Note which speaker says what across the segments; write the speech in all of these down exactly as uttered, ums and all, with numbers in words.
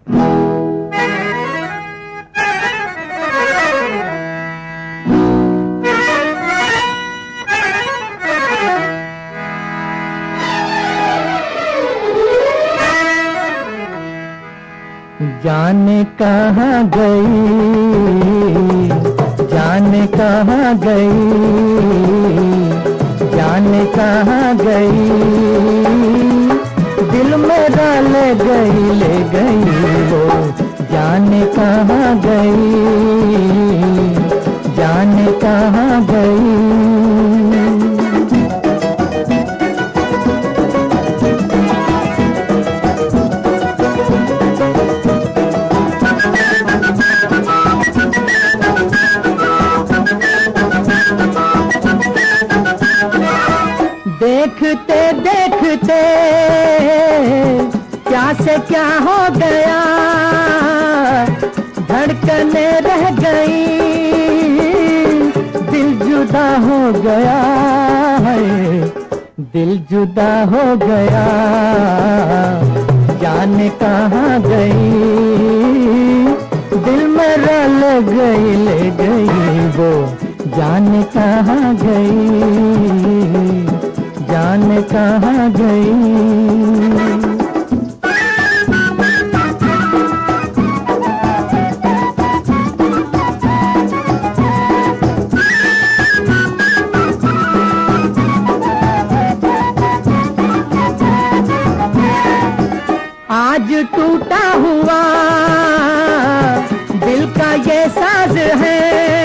Speaker 1: जाने कहाँ गई, जाने कहाँ गई, जाने कहाँ गई, दिल मेरा ले गई, ले गई वो। जाने कहाँ गई, जाने कहाँ गई। देखते देखते क्या से क्या हो गया, धड़कने रह गई, दिल जुदा हो गया है, दिल जुदा हो गया। जाने कहाँ गई, दिल मेरा ले गई, ले गई वो। जाने कहाँ गई, जाने कहाँ गई। आज टूटा हुआ दिल का ये साज है,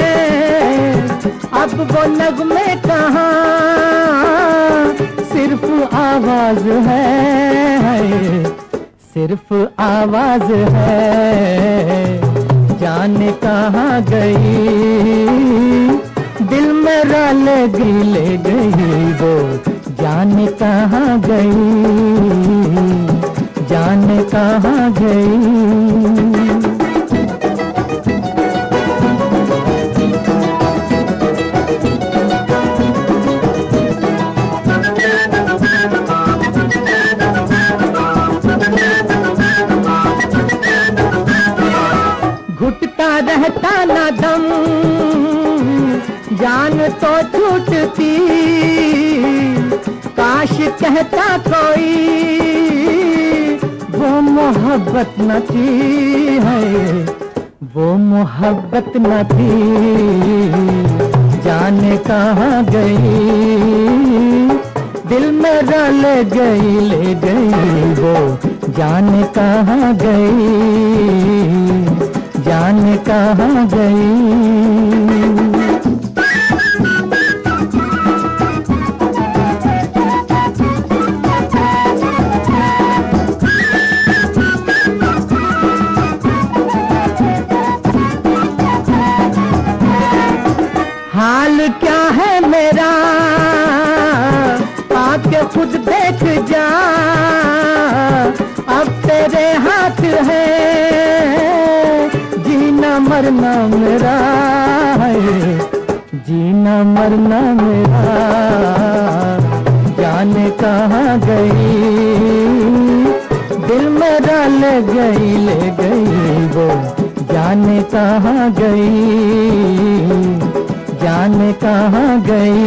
Speaker 1: अब वो नगमे कहाँ, सिर्फ आवाज है, सिर्फ आवाज है। जाने कहाँ गई, दिल मेरा ले गई, ले गई वो। जाने कहाँ गई, जाने कहाँ गई। घुटता रहता ना दम, जान तो छूटती, काश कहता कोई वो मोहब्बत न थी है, वो मोहब्बत न थी। जाने कहाँ गई, दिल मेरा ले गई, ले गई वो। जाने कहाँ गई, जाने कहाँ गई। हाल क्या है मेरा, आके खुद देख जा, अब तेरे हाथ है, जीना मरना मेरा है, जीना मरना मेरा। जाने कहाँ गई, दिल मेरा ले गई, ले गई वो। जाने कहाँ गई, जाने कहाँ गई,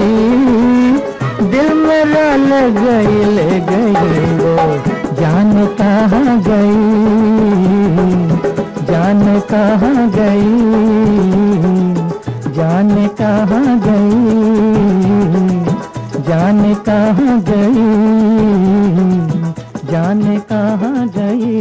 Speaker 1: दिल मेरा ले गई, ले गई वो। जाने कहाँ गई, जाने कहाँ गई, जाने कहाँ गई, जाने कहाँ गई, जाने कहाँ गई।